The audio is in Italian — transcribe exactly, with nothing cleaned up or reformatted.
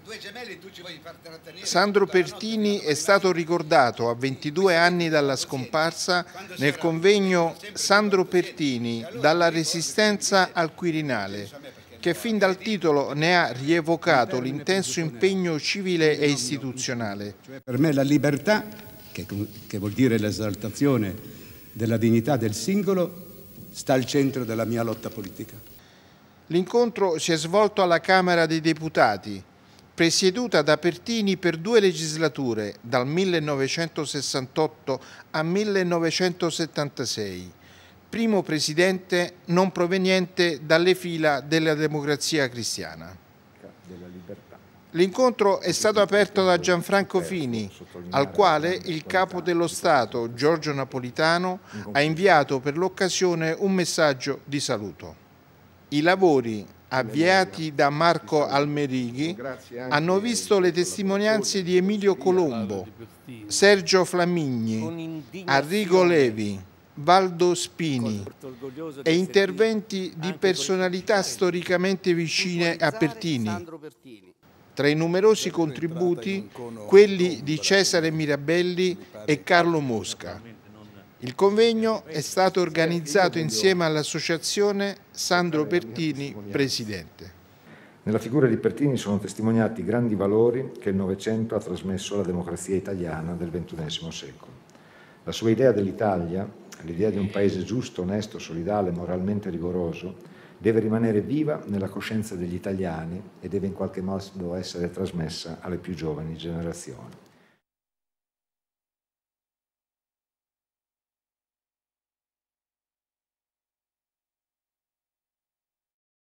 Sandro Pertini è stato ricordato a ventidue anni dalla scomparsa nel convegno Sandro Pertini, dalla Resistenza al Quirinale, che fin dal titolo ne ha rievocato l'intenso impegno civile e istituzionale. Per me la libertà, che, che vuol dire l'esaltazione della dignità del singolo, sta al centro della mia lotta politica. L'incontro si è svolto alla Camera dei Deputati, presieduta da Pertini per due legislature, dal millenovecentosessantotto al millenovecentosettantasei, primo presidente non proveniente dalle fila della Democrazia Cristiana. L'incontro è stato aperto da Gianfranco Fini, al quale il Capo dello Stato, Giorgio Napolitano, ha inviato per l'occasione un messaggio di saluto. I lavori, avviati da Marco Almerighi, hanno visto le testimonianze di Emilio Colombo, Sergio Flamigni, Arrigo Levi, Valdo Spini e interventi di personalità storicamente vicine a Pertini. Tra i numerosi contributi, quelli di Cesare Mirabelli e Carlo Mosca. Il convegno è stato organizzato insieme all'associazione Sandro Pertini, presidente. Nella figura di Pertini sono testimoniati i grandi valori che il Novecento ha trasmesso alla democrazia italiana del ventunesimo secolo. La sua idea dell'Italia, l'idea di un paese giusto, onesto, solidale, moralmente rigoroso, deve rimanere viva nella coscienza degli italiani e deve in qualche modo essere trasmessa alle più giovani generazioni.